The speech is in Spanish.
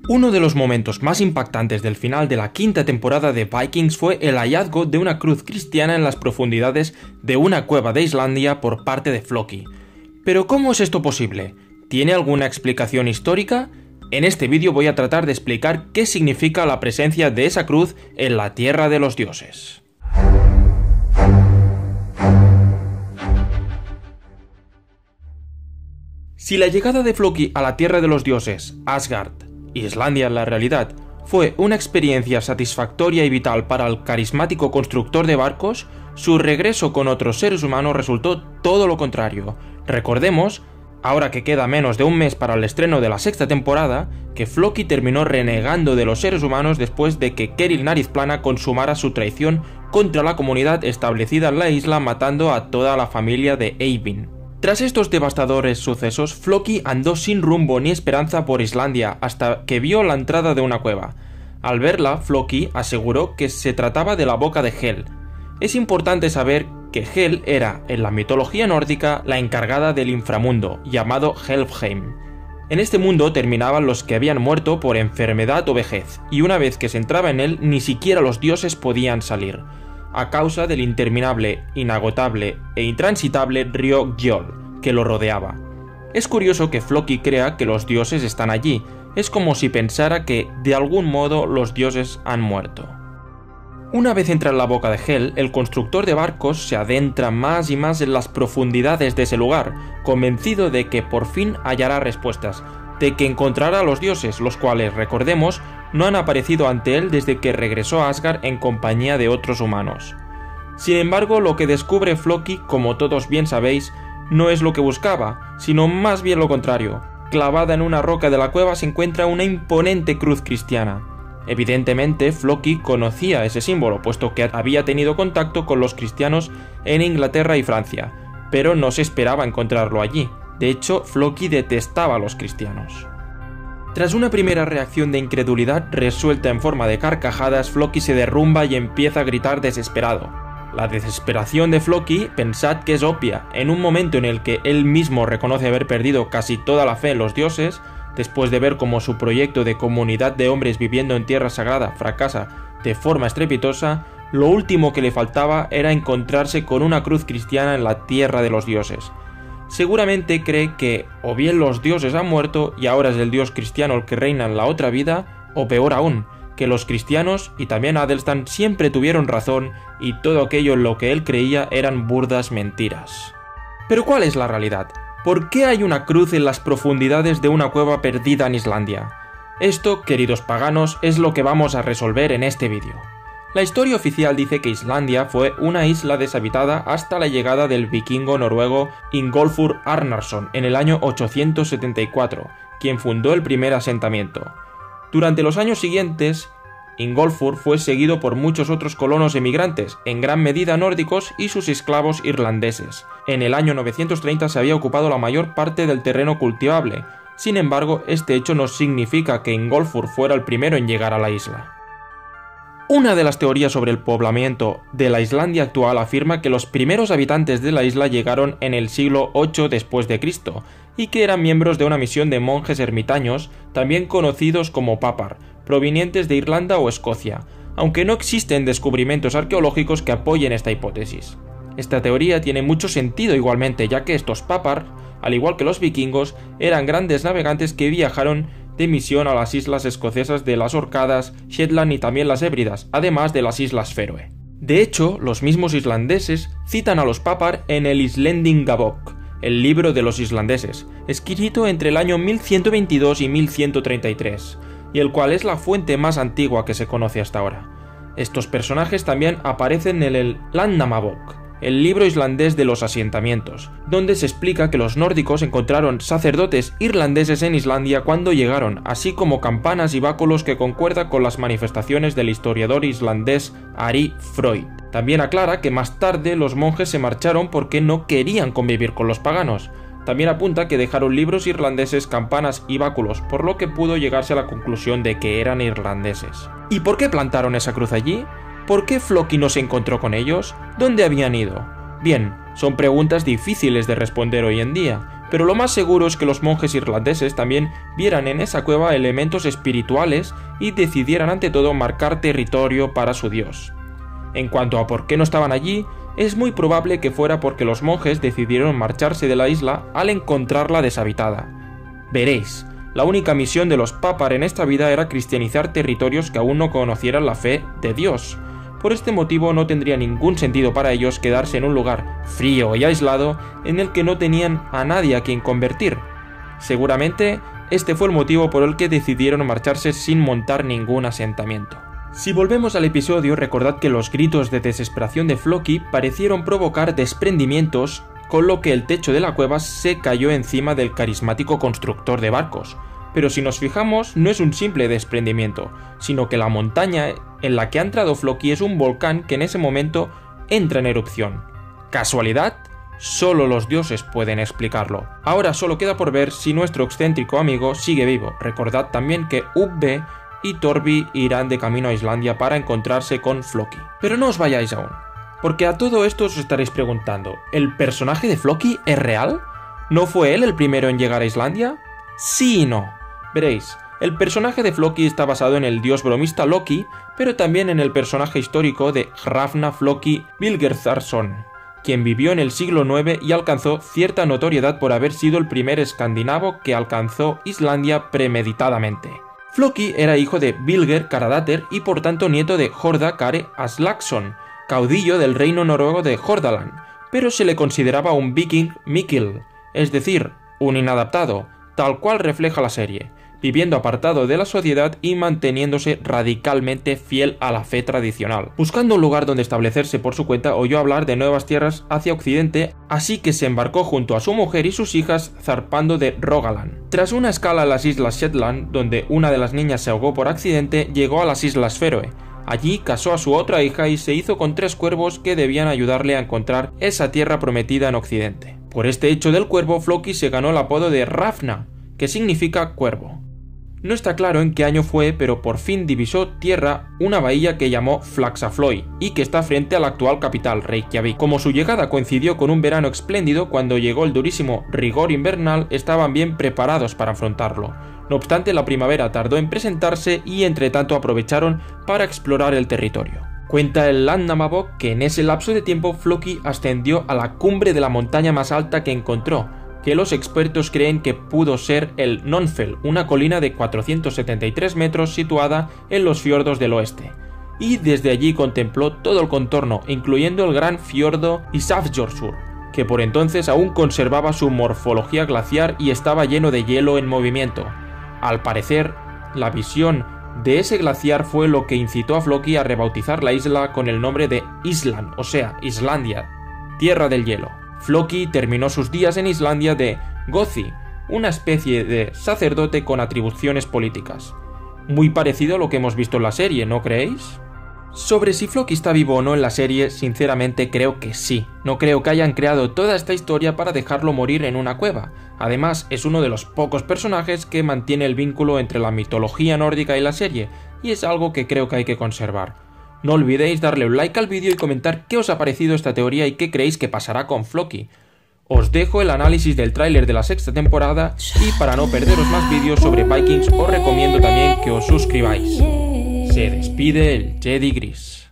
Uno de los momentos más impactantes del final de la quinta temporada de Vikings fue el hallazgo de una cruz cristiana en las profundidades de una cueva de Islandia por parte de Floki. ¿Pero cómo es esto posible? ¿Tiene alguna explicación histórica? En este vídeo voy a tratar de explicar qué significa la presencia de esa cruz en la Tierra de los Dioses. Si la llegada de Floki a la Tierra de los Dioses, Asgard, Islandia en la realidad, fue una experiencia satisfactoria y vital para el carismático constructor de barcos, su regreso con otros seres humanos resultó todo lo contrario. Recordemos, ahora que queda menos de un mes para el estreno de la sexta temporada, que Floki terminó renegando de los seres humanos después de que Keril Narizplana consumara su traición contra la comunidad establecida en la isla, matando a toda la familia de Eyvind. Tras estos devastadores sucesos, Floki andó sin rumbo ni esperanza por Islandia hasta que vio la entrada de una cueva. Al verla, Floki aseguró que se trataba de la boca de Hel. Es importante saber que Hel era, en la mitología nórdica, la encargada del inframundo, llamado Helfheim. En este mundo terminaban los que habían muerto por enfermedad o vejez, y una vez que se entraba en él, ni siquiera los dioses podían salir, a causa del interminable, inagotable e intransitable río Gjoll que lo rodeaba. Es curioso que Floki crea que los dioses están allí, es como si pensara que, de algún modo, los dioses han muerto. Una vez entra en la boca de Hel, el constructor de barcos se adentra más y más en las profundidades de ese lugar, convencido de que por fin hallará respuestas, de que encontrará a los dioses, los cuales, recordemos, no han aparecido ante él desde que regresó a Asgard en compañía de otros humanos. Sin embargo, lo que descubre Floki, como todos bien sabéis, no es lo que buscaba, sino más bien lo contrario. Clavada en una roca de la cueva se encuentra una imponente cruz cristiana. Evidentemente, Floki conocía ese símbolo, puesto que había tenido contacto con los cristianos en Inglaterra y Francia, pero no se esperaba encontrarlo allí. De hecho, Floki detestaba a los cristianos. Tras una primera reacción de incredulidad resuelta en forma de carcajadas, Floki se derrumba y empieza a gritar desesperado. La desesperación de Floki, pensad que es obvia, en un momento en el que él mismo reconoce haber perdido casi toda la fe en los dioses, después de ver cómo su proyecto de comunidad de hombres viviendo en tierra sagrada fracasa de forma estrepitosa, lo último que le faltaba era encontrarse con una cruz cristiana en la Tierra de los Dioses. Seguramente cree que o bien los dioses han muerto y ahora es el dios cristiano el que reina en la otra vida, o peor aún, que los cristianos y también Adelstan siempre tuvieron razón y todo aquello en lo que él creía eran burdas mentiras. Pero ¿cuál es la realidad? ¿Por qué hay una cruz en las profundidades de una cueva perdida en Islandia? Esto, queridos paganos, es lo que vamos a resolver en este vídeo. La historia oficial dice que Islandia fue una isla deshabitada hasta la llegada del vikingo noruego Ingolfur Arnarson en el año 874, quien fundó el primer asentamiento. Durante los años siguientes, Ingolfur fue seguido por muchos otros colonos emigrantes, en gran medida nórdicos y sus esclavos irlandeses. En el año 930 se había ocupado la mayor parte del terreno cultivable. Sin embargo, este hecho no significa que Ingolfur fuera el primero en llegar a la isla. Una de las teorías sobre el poblamiento de la Islandia actual afirma que los primeros habitantes de la isla llegaron en el siglo VIII después de Cristo y que eran miembros de una misión de monjes ermitaños, también conocidos como papar, provenientes de Irlanda o Escocia, aunque no existen descubrimientos arqueológicos que apoyen esta hipótesis. Esta teoría tiene mucho sentido igualmente, ya que estos papar, al igual que los vikingos, eran grandes navegantes que viajaron de misión a las islas escocesas de las Orcadas, Shetland y también las Hébridas, además de las islas Feroe. De hecho, los mismos islandeses citan a los papar en el Islendingabok, el libro de los islandeses, escrito entre el año 1122 y 1133, y el cual es la fuente más antigua que se conoce hasta ahora. Estos personajes también aparecen en el Landnámabók, el libro islandés de los asentamientos, donde se explica que los nórdicos encontraron sacerdotes irlandeses en Islandia cuando llegaron, así como campanas y báculos que concuerda con las manifestaciones del historiador islandés Ari Freud. También aclara que más tarde los monjes se marcharon porque no querían convivir con los paganos. También apunta que dejaron libros irlandeses, campanas y báculos, por lo que pudo llegarse a la conclusión de que eran irlandeses. ¿Y por qué plantaron esa cruz allí? ¿Por qué Floki no se encontró con ellos? ¿Dónde habían ido? Bien, son preguntas difíciles de responder hoy en día, pero lo más seguro es que los monjes irlandeses también vieran en esa cueva elementos espirituales y decidieran ante todo marcar territorio para su dios. En cuanto a por qué no estaban allí, es muy probable que fuera porque los monjes decidieron marcharse de la isla al encontrarla deshabitada. Veréis, la única misión de los Papar en esta vida era cristianizar territorios que aún no conocieran la fe de Dios. Por este motivo no tendría ningún sentido para ellos quedarse en un lugar frío y aislado en el que no tenían a nadie a quien convertir. Seguramente este fue el motivo por el que decidieron marcharse sin montar ningún asentamiento. Si volvemos al episodio, recordad que los gritos de desesperación de Floki parecieron provocar desprendimientos, con lo que el techo de la cueva se cayó encima del carismático constructor de barcos. Pero si nos fijamos, no es un simple desprendimiento, sino que la montaña en la que ha entrado Floki es un volcán que en ese momento entra en erupción. ¿Casualidad? Solo los dioses pueden explicarlo. Ahora solo queda por ver si nuestro excéntrico amigo sigue vivo. Recordad también que Ubbe y Torvi irán de camino a Islandia para encontrarse con Floki. Pero no os vayáis aún, porque a todo esto os estaréis preguntando, ¿el personaje de Floki es real? ¿No fue él el primero en llegar a Islandia? Sí y no. Veréis, el personaje de Floki está basado en el dios bromista Loki, pero también en el personaje histórico de Hrafna Floki Vilgersson, quien vivió en el siglo IX y alcanzó cierta notoriedad por haber sido el primer escandinavo que alcanzó Islandia premeditadamente. Floki era hijo de Vilger Karadater y por tanto nieto de Horda Kare Aslaksson, caudillo del reino noruego de Hordaland, pero se le consideraba un viking mikil, es decir, un inadaptado, tal cual refleja la serie, viviendo apartado de la sociedad y manteniéndose radicalmente fiel a la fe tradicional. Buscando un lugar donde establecerse por su cuenta, oyó hablar de nuevas tierras hacia occidente, así que se embarcó junto a su mujer y sus hijas zarpando de Rogaland. Tras una escala a las islas Shetland, donde una de las niñas se ahogó por accidente, llegó a las islas Feroe. Allí casó a su otra hija y se hizo con 3 cuervos que debían ayudarle a encontrar esa tierra prometida en occidente. Por este hecho del cuervo, Floki se ganó el apodo de Hrafna, que significa cuervo. No está claro en qué año fue, pero por fin divisó tierra una bahía que llamó Faxaflói y que está frente a la actual capital, Reykjavik. Como su llegada coincidió con un verano espléndido, cuando llegó el durísimo rigor invernal, estaban bien preparados para afrontarlo. No obstante, la primavera tardó en presentarse y entre tanto aprovecharon para explorar el territorio. Cuenta el Landnámabók que en ese lapso de tiempo Floki ascendió a la cumbre de la montaña más alta que encontró, que los expertos creen que pudo ser el Nonfell, una colina de 473 metros situada en los fiordos del oeste, y desde allí contempló todo el contorno, incluyendo el gran fiordo Ísafjörður, que por entonces aún conservaba su morfología glaciar y estaba lleno de hielo en movimiento. Al parecer, la visión de ese glaciar fue lo que incitó a Floki a rebautizar la isla con el nombre de Island, o sea, Islandia, tierra del hielo. Floki terminó sus días en Islandia de Gothi, una especie de sacerdote con atribuciones políticas. Muy parecido a lo que hemos visto en la serie, ¿no creéis? Sobre si Floki está vivo o no en la serie, sinceramente creo que sí. No creo que hayan creado toda esta historia para dejarlo morir en una cueva. Además, es uno de los pocos personajes que mantiene el vínculo entre la mitología nórdica y la serie, y es algo que creo que hay que conservar. No olvidéis darle un like al vídeo y comentar qué os ha parecido esta teoría y qué creéis que pasará con Floki. Os dejo el análisis del tráiler de la 6ª temporada y para no perderos más vídeos sobre Vikings os recomiendo también que os suscribáis. Se despide el Jedi Gris.